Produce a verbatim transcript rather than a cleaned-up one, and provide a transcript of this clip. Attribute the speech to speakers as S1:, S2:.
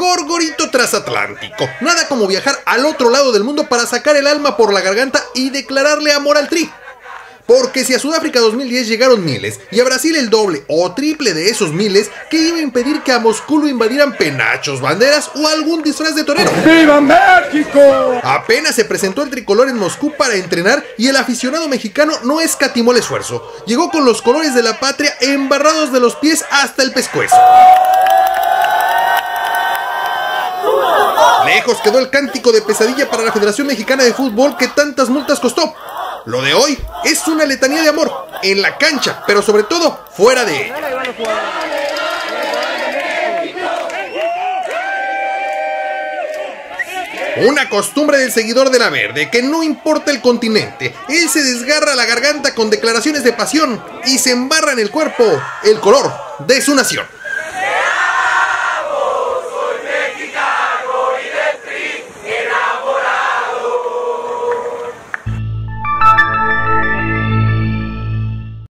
S1: Gorgorito transatlántico. Nada como viajar al otro lado del mundo para sacar el alma por la garganta y declararle amor al Tri. Porque si a Sudáfrica dos mil diez llegaron miles y a Brasil el doble o triple de esos miles, ¿qué iba a impedir que a Moscú lo invadieran penachos, banderas o algún disfraz de torero?
S2: ¡Viva México!
S1: Apenas se presentó el tricolor en Moscú para entrenar y el aficionado mexicano no escatimó el esfuerzo. Llegó con los colores de la patria embarrados de los pies hasta el pescuezo. Lejos quedó el cántico de pesadilla para la Federación Mexicana de Fútbol que tantas multas costó. Lo de hoy es una letanía de amor, en la cancha, pero sobre todo fuera de ella. Una costumbre del seguidor de la Verde, que no importa el continente, él se desgarra la garganta con declaraciones de pasión y se embarra en el cuerpo el color de su nación.